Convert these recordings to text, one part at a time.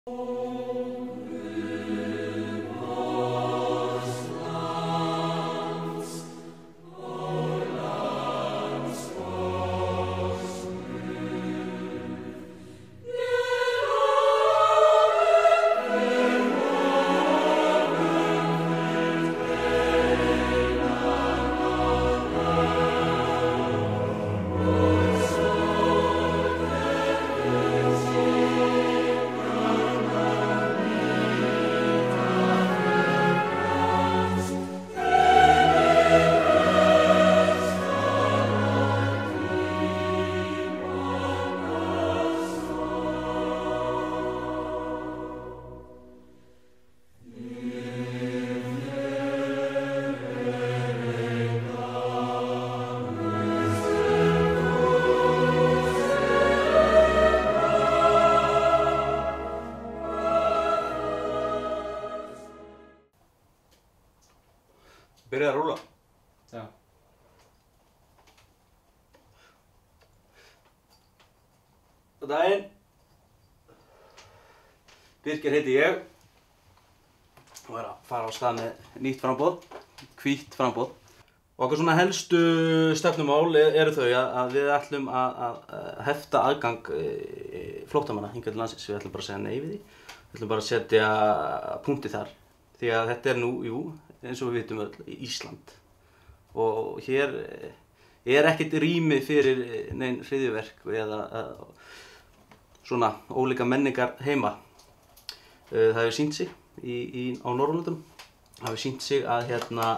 Byrjaði að rúlla? Já. Góðan daginn. Birkir heiti ég og er að fara á stað með nýtt framboð, hvítt framboð. Og okkar svona helstu stefnumál eru þau að við ætlum að hefta aðgang flóttamanna hingað til landsins. Við ætlum bara að segja nei við því. Við ætlum bara að setja punkti þar. Því að þetta er nú, eins og við vitum öll, Ísland. Og hér er ekkert rými fyrir nein hryðjuverk eða svona ólíka menningar heima. Það hefur sýnt sig á Norðurlöndum. Það hefur sýnt sig að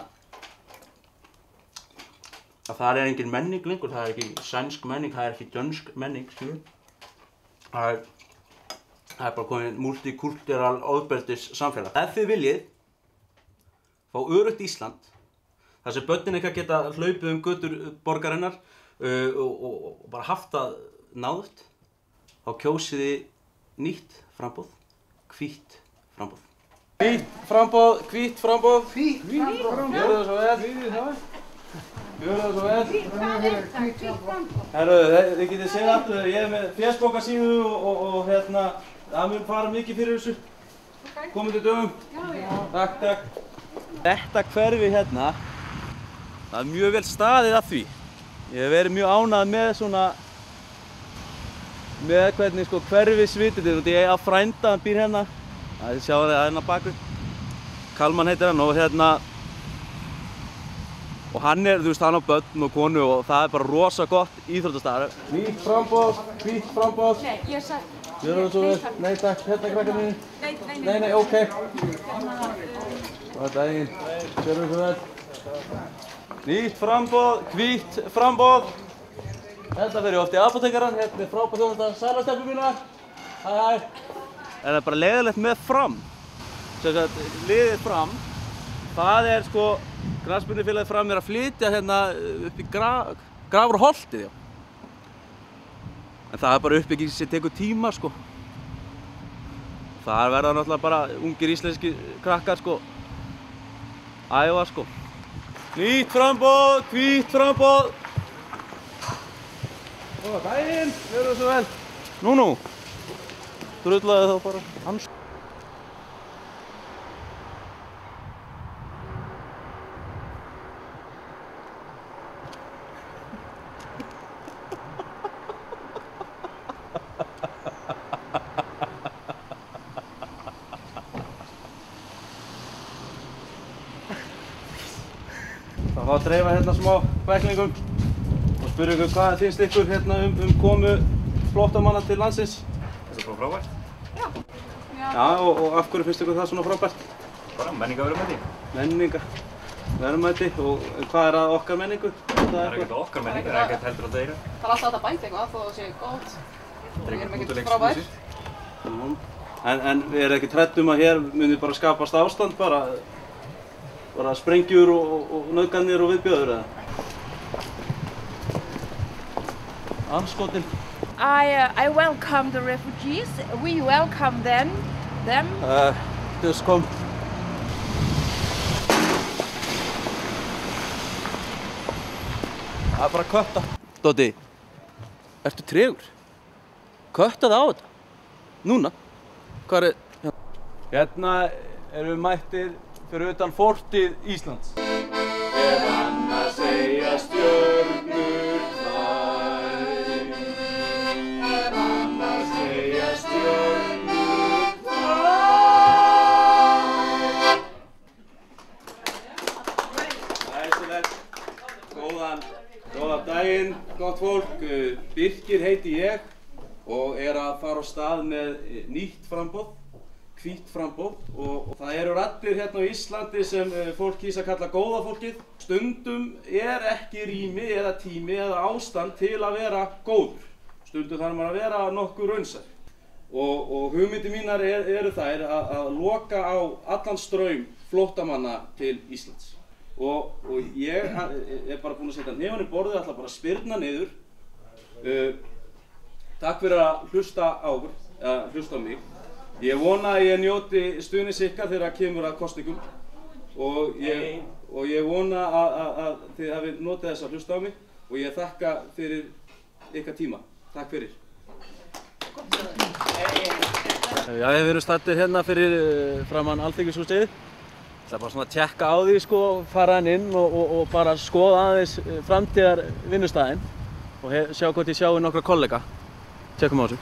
að það er engin menning lengur, það er ekki sænsk menning, það er ekki dönsk menning, skilur. Það er bara komin multikultúral ofbeldis samfélag. Ef þið viljið fá öruggt Ísland, þar sem börnin ykkar geta hlaupið götur borgarinnar og bara haft það náðugt, þá kjósið þið nýtt framboð, hvítt framboð. Hvítt framboð, hvítt framboð. Hvítt framboð. Gjörðu það svo vel. Gjörðu það svo vel. Hvað er þetta? Hvítt framboð? Herru, þið getið séð allt, ég er með fésbókarsíðu og það mun fara mikið fyrir þessu komandi dögum. Já. Takk, takk. Þetta hverfi hérna, það er mjög vel staðið að því. Ég hef verið mjög ánægð með hvernig hverfisvitundin, og ég á frænda, hann býr hérna. Þið sjáu það hérna bakvið. Kalman heitir hann og hann er, hann á börn og konu og það er bara rosa gott íþróttastaður. Hvítt framboð, hvítt framboð. Nei, ég sagði. Gjörðu það svo vel. Nei takk, hérna krakkar mínir. Nei, ok. Góðan daginn. Gjörðu það svo vel. Nýtt framboð, hvítt framboð. Þetta fer ég oft í apótekarann, hérna er frábært þjónusta. Sælar stelpur mínar. Hæ. En það er bara leiðilegt með Fram. Sem sagt, liðið Fram, það er knattspyrnufélagið Fram er að flytja hérna upp í Grafarholtið, já. En það er bara uppbygging sem tekur tíma, Það verða náttúrulega bara ungir íslenski krakkar, æfa, Nýtt framboð, hvítt framboð. Góðan daginn, gjörðu það svo vel. Nú. Drullaði þá bara hans. Það fá að dreifa hérna smá bæklingum og spyrja ykkur hvað finnst ykkur hérna komu flóttamanna til landsins. Þetta er bara frábært. Já, og af hverju finnst ykkur það svona frábært? Bara menningarverðmæti. Menningarverðmæti og hvað er að okkar menningu? Það er ekkert okkar menning, það er ekkert heldur að deyra. Það er alltaf hægt að bæta eitthvað þó það sé gott. Það er ekkert ekkert frábært. En við erum ekki hrædd að hér muni bara skapast ástand, bara sprengjur og nauðganir og viðbjóður, eða? Andskotin. I welcome the refugees. We welcome them. Just come. Það er bara kötta. Doddi, ertu tregur? Köttaði á þetta? Núna? Hvar er... Hérna erum við mættir fyrir utan fortið Íslands. Ef annars segja stjörnur þær, ef annars segja stjörnur þær. Æsilegt. Góðan daginn, gott fólk. Birkir heiti ég og er að fara á stað með nýtt framboð. Hvítt framboð og það eru raddir hérna á Íslandi sem fólk kýs að kalla góða fólkið. Stundum er ekki rými eða tími eða ástand til að vera góður. Stundum þarf maður að vera nokkuð raunsær. Og hugmyndir mínar eru þær að loka á allan straum flóttamanna til Íslands. Og ég er bara búinn að setja hnefann í borðið, ætla bara að spyrna niður. Takk fyrir að hlusta á okkur, hlusta á mig. Ég vona að ég njóti stuðnings ykkar þegar kemur að kosningum og ég vona að þið hafið notið þess að hlusta á mig og ég þakka fyrir ykkar tíma. Takk fyrir. Já, við erum staddir hérna fyrir framan Alþingishúsið. Það er bara svona að tjekka á því sko, fara hann inn og bara skoða aðeins framtíðar vinnustæðin og sjá hvort ég sjái nokkra kollega. Tjekkum á þessu.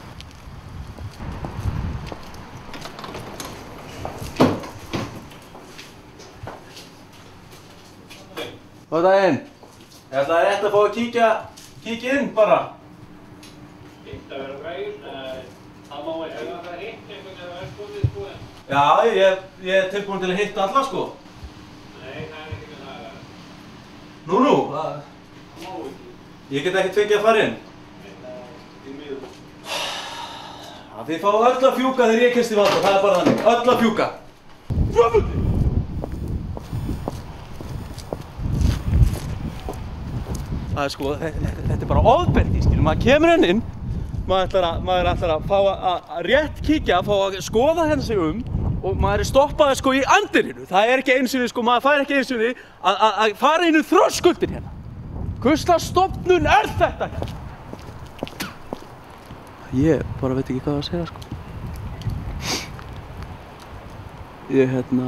Góðan daginn. Ég ætlaði rétt að fá að kíkja inn bara. Hitt að vera græður, það má ekki. Ef það hitt einhvern veginn að vera skotið sko en... Já, ég er tilbúinn til að hitta alla sko. Nei, það er ekki það að... Nú, það má ekki. Ég get ekkert fengið að fara inn. Nei, það er í miður. Þið fáið öll að fjúka þegar ég kemst í valda, það er bara þannig. Öll að fjúka. Það er sko, þetta er bara ofbeldi, skilur. Maður kemur henni inn, maður ætlar að fá að rétt kíkja, fá að skoða henni sig og maður er stoppaði sko í andirinu. Það er ekki eins og við sko, maður fær ekki eins og við að fara inn í þröskuldin hérna. Hvers slags stofnun er þetta hérna? Ég bara veit ekki hvað að segja sko. Já.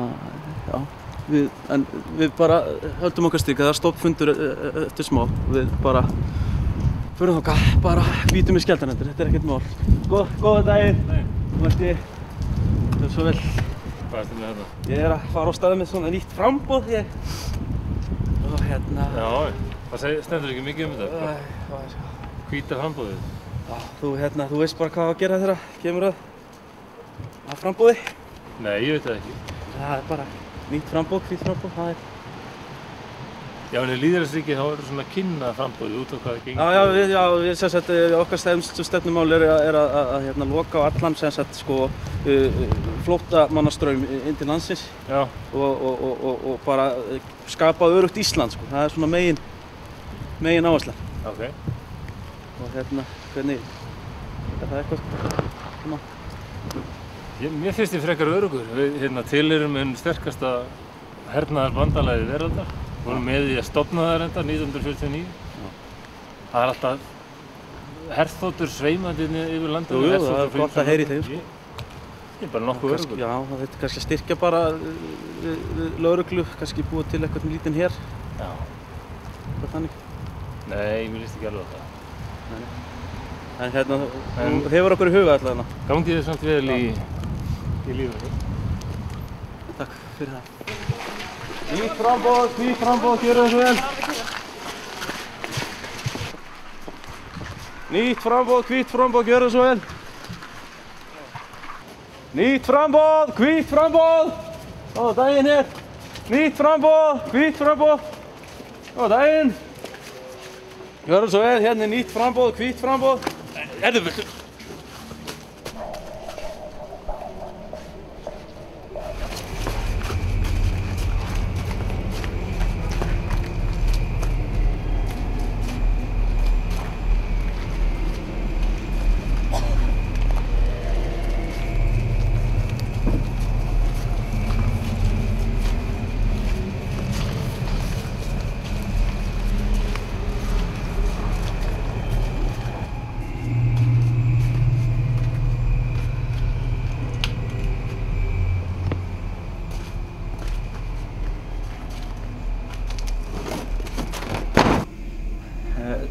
Við bara höldum okkar stík að það er stoppfundur eftir smá. Við bara förum þangað, bara bítum í skjaldarnendur, þetta er ekkert mál. Góða daginn. Það er svo vel. Hvað ertu með þetta? Ég er að fara á staði með svona nýtt framboð og hérna... Já, það stendur ekki mikið um þetta. Hvíta framboðið. Já, þú veist bara hvað að gera þegar kemur að framboði. Nei, ég veit það ekki. Það er bara nýtt framboð, hvítt framboð, það er... Já, en í lýðræðisríki þá eru svona kynna framboðið út á hvað það gengur. Við sem sagt, okkar stefnumál er að loka á allan sem sagt sko flóttamannastraum inn til landsins. Já. Og bara skapa öruggt Ísland sko, það er svona megin áherslan. Ok. Og hvernig, er það eitthvað svona? Mér finnst ég frekar öruggur. Við tilheyrum einu sterkasta hernaðarbandalagi veraldar. Við vorum með í að stofna það reyndar 1949. Það er alltaf herþotur sveimandi yfir landinu. Jú, það er gott að heyra í þeim sko. Ég er bara nokkuð öruggur. Já, það veit kannski að styrkja bara lögreglu, kannski búa til eitthvað lítinn her. Já. Hvað þannig? Nei, mér líst ekki alveg á það. Nei. En þú hefur okkur í huga allavega. Gangi þið samt vel í lífinu. Takk fyrir það. Nýtt framboð, gjörðu það svo vel. Nýtt framboð, hvítt framboð, gjörðu það svo vel. Nýtt framboð, hvítt framboð. Góðan daginn hér. Nýtt framboð, hvítt framboð. Góðan daginn. Gjörðu það svo vel, hérna er nýtt framboð, hvítt framboð. Viltu?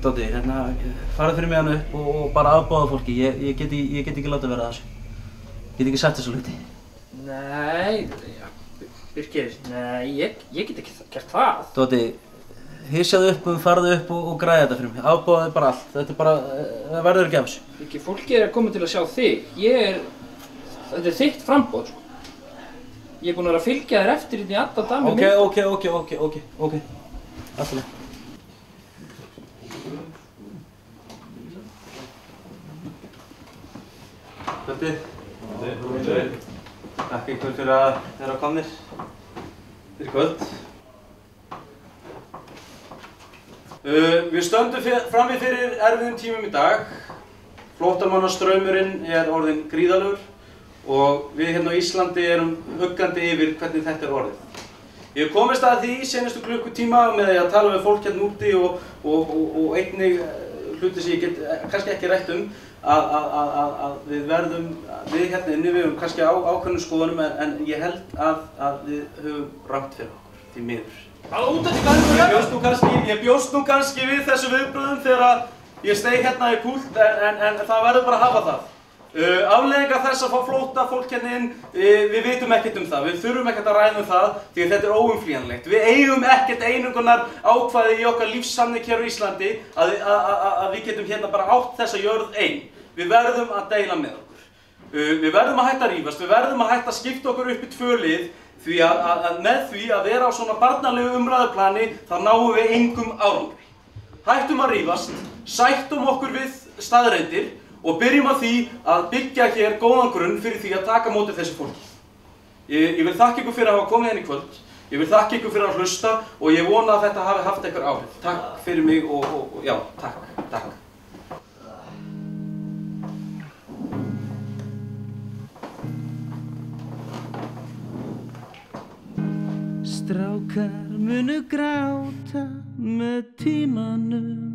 Doddi, farðu fyrir mig hann upp og bara afbáða fólki. Ég get ekki látið vera þessu. Ég get ekki sagt þessu hluti. Nei, Birkir, nei, ég get ekki gert það. Doddi, hysjaðu upp, farðu upp og græða þetta fyrir mig. Afbáðaðu bara allt. Þetta bara, það verður ekki af þessu. Birkir, fólki að koma til að sjá þig. Þetta þitt framboð, sko. Ég búinn að vera að fylgja þér eftir í alla daga með mig. Ok. Alltaf leið. Kvöldi. Takk ykkur fyrir að vera komnir fyrir kvöld. Við stöndum frammi fyrir erfiðum tímum í dag. Flóttamannastraumurinn orðinn gríðarlegur og við hérna á Íslandi erum huggandi yfir hvernig þetta orðið. Ég hef komist að því senastu klukkutíma með því að tala við fólk hérna úti og einnig hluti sem ég get kannski ekki rætt að við hérna inni, við höfum kannski ákveðnum skoðunum en ég held að við höfum rangt fyrir okkur, því miður. Ég bjóst nú kannski við þessu viðbröðum þegar ég steig hérna í púlt en það verður bara að hafa það. Afleiðingar þess að fá flótta fólk hérna inn, við vitum ekkert það, við þurfum ekkert að ræða það því að þetta óumflýjanlegt. Við eigum ekkert einungunar ákvæði í okkar lífssamning hér á Íslandi að við getum hérna bara átt þessa jörð ein. Við verðum að deila með okkur. Við verðum að hætta að rífast, við verðum að hætta að skipta okkur upp í tvö lið því að með því að vera á svona barnalegu umræðuplani þá náum við engum árangri. Hættum að rífast, sættum okkur við staðreyndir og byrjum að því að byggja hér góðan grunn fyrir því að taka móti þessu fólki. Ég vil þakka ykkur fyrir að hafa komið hérna í kvöld, ég vil þakka ykkur fyrir að hlusta og ég vona að þetta hafi haft einhver áhrif. Takk fyrir mig og já, takk. Strákar munu gráta með tímanum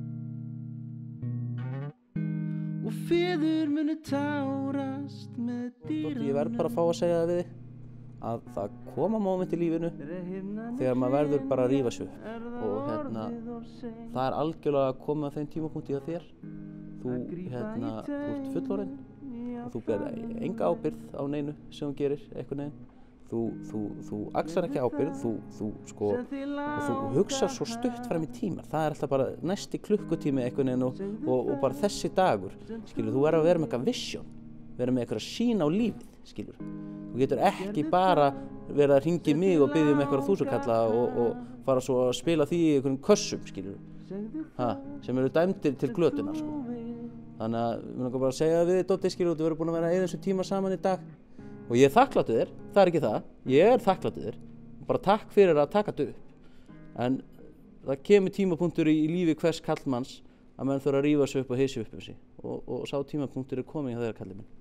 og feður munu tárast með dýranum. Ég verð bara að fá að segja það við þig að það koma móment í lífinu þegar maður verður bara að rífa sig upp og það er algjörlega að koma að þeim tímapunkti hjá þér. Þú ert fullorðinn og þú ber enga ábyrgð á neinu sem þú gerir einhvern veginn. Þú axlar ekki ábyrgð, þú hugsar svo stutt fram í tíma. Það er alltaf bara næsti klukkutími einhvern veginn og bara þessi dagur. Skilur, þú verður að vera með eitthvað vision, vera með eitthvað sýn á lífið, skilur. Þú getur ekki bara verið að hringja í mig og biðja um eitthvað þúsundkalla og fara svo að spila því í einhverjum kössum, skilur. Sem eru dæmdir til glötunar, sko. Þannig að við langar bara að segja við þig, Doddi, skilur, þú verður búin að vera að eyða þessum tíma saman í dag. Og ég er þakkláttur þér, það er ekki það, ég er þakkláttur þér, bara takk fyrir að taka þetta upp. En það kemur tímapunktur í lífi hvers karlmanns að menn þurfa að rífa sig upp og hysja upp um sig og sá tímapunktur er kominn hjá þér, kallinn minn.